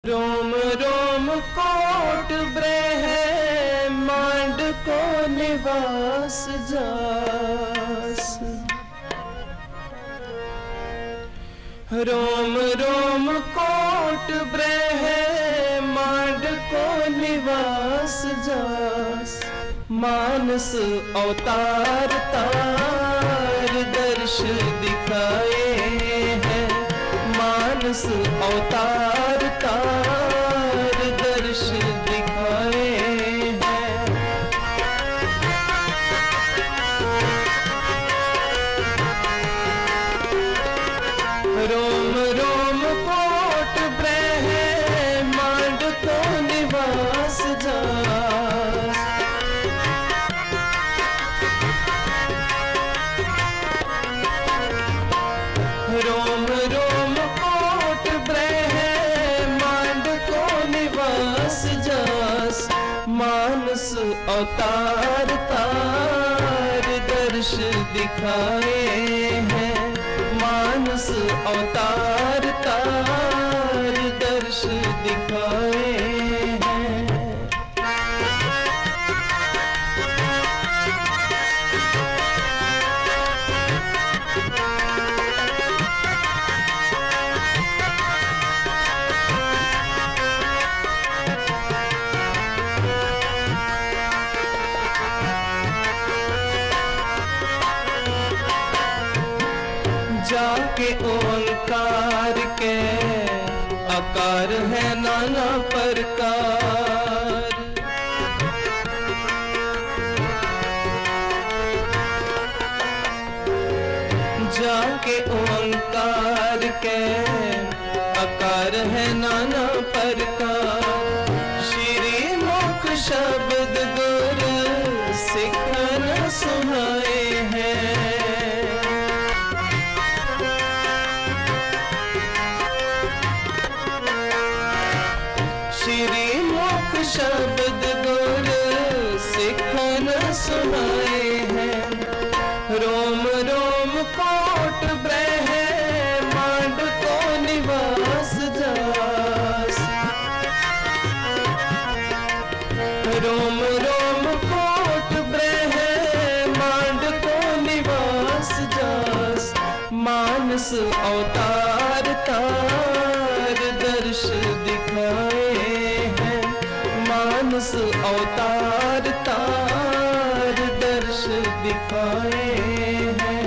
रोम रोम coat ब्रह्मांड को निवास जास। रोम रोम कोट ब्रह्मांड को निवास जास। मानस अवतार तार दर्श दिखाए हैं। मानस अवतार तार दर्श दिखाए हैं। रोम रोम कोट ब्रह्मांड को निवास जास। रोम रोम कोट ब्रह्मांड को निवास जास। मानस अवतार तार दर्श दिखाए हैं। मानस अवतार तार दर्श दिखाए हैं। जाके ओंकार के आकार है नाना प्रकार। जाके ओंकार के आकार है नाना प्रकार। श्री मुख शब्द गुर सिखन सुनाए हैं। श्री मुख शब्द गुर सिखन सुनाए हैं। रोम रोम कोट ब्रह्मांड को निवास जास। रोम रोम कोट ब्रह्मांड को निवास जास। मानस अवतार तार दर्श दिखाए हैं। मानस अवतार तार दर्श दिखाए हैं।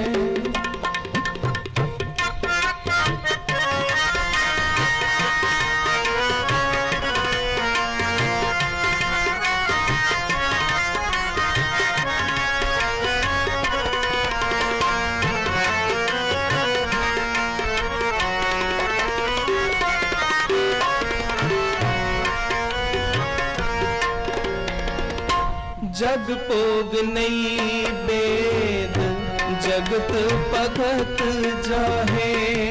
जग पोग नहीं वेद जगत भगत जाहे।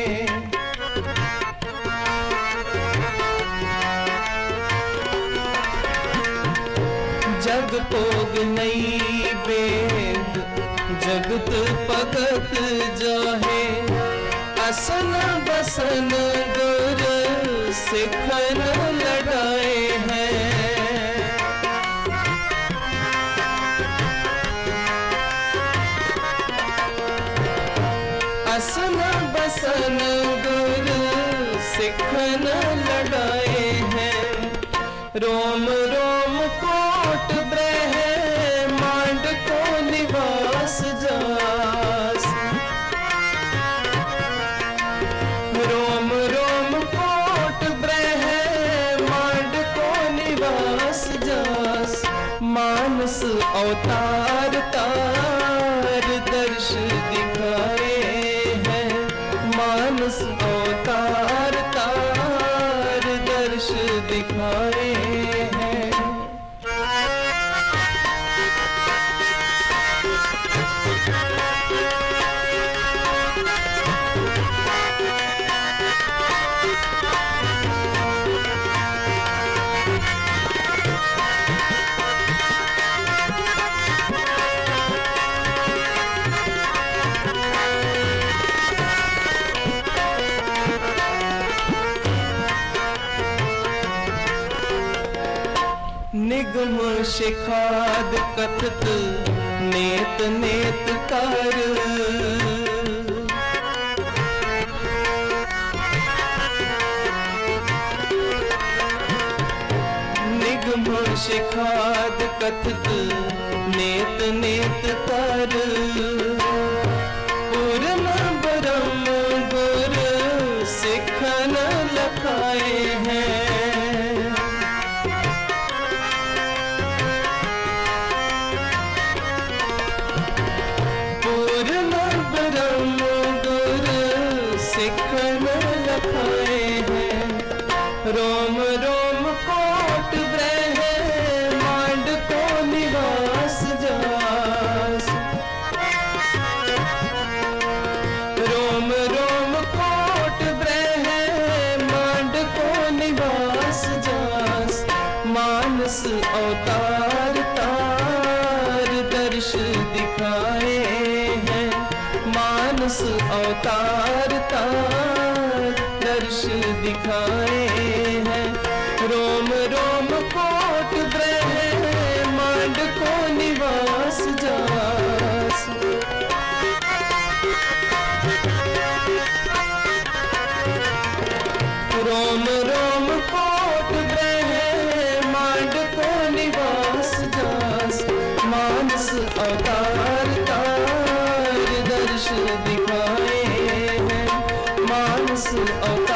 जग पोग नहीं वेद जगत भगत जाहे। असन बसन गुर सिखन लगाए हैं। असन बसन गुर सिखन लगाए हैं। रोम रोम कोट ब्रह्मांड को निवास जास। रोम रोम कोट ब्रह्मांड को निवास जास। मानस अवतार तार दर्श दिखाए हैं। मानस अवतार तार दर्श दिखाए हैं। निगम शिखाद कथत नेत नेत कर, निगम शिखाद कथत नेत नेत कर, पूर्ण ब्रह्म गुर सिखन लखाए हैं। पूर्ण ब्रह्म गुर सिखन लखाए हैं। रोम रोम कोट ब्रह्मांड को निवास जास, रोम रोम कोट ब्रह्मांड को निवास जास। मानस अवतार तार दर्श दिखाए हैं, मानस अवतार तार दर्श दिखाए हैं। रोम रोम कोट ब्रह्मांड को निवास जास, रोम रोम कोट ब्रह्मांड को निवास जास। मानस अवतार तार दर्श दिखाए हैं, मानस अवतार